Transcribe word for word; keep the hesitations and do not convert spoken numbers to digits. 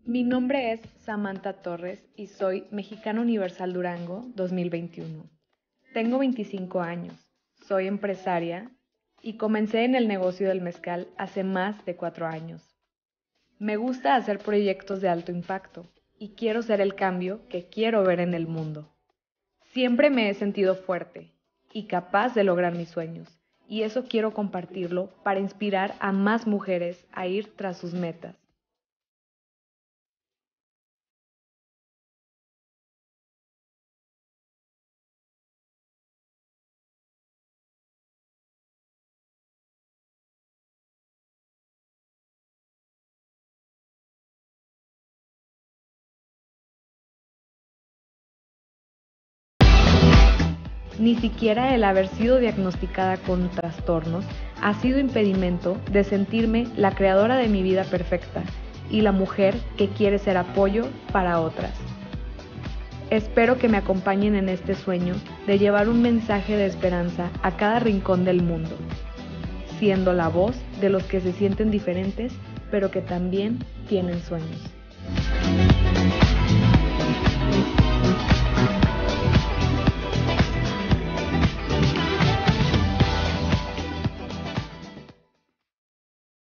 Mi nombre es Samantha Torres y soy Mexicana Universal Durango dos mil veintiuno. Tengo veinticinco años, soy empresaria y comencé en el negocio del mezcal hace más de cuatro años. Me gusta hacer proyectos de alto impacto y quiero ser el cambio que quiero ver en el mundo. Siempre me he sentido fuerte y capaz de lograr mis sueños, y eso quiero compartirlo para inspirar a más mujeres a ir tras sus metas. Ni siquiera el haber sido diagnosticada con trastornos ha sido impedimento de sentirme la creadora de mi vida perfecta y la mujer que quiere ser apoyo para otras. Espero que me acompañen en este sueño de llevar un mensaje de esperanza a cada rincón del mundo, siendo la voz de los que se sienten diferentes, pero que también tienen sueños.